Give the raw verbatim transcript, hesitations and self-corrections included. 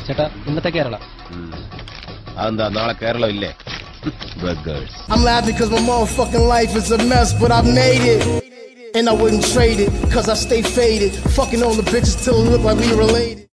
ചേട്ടാ ഇന്നത്തെ കേരള അതെന്താ നാളെ കേരളം ഇല്ലേ? I'm laughing cause my motherfucking life is a mess, but I made it. And I wouldn't trade it, cause I stay faded. Fucking all the bitches till it look like we related.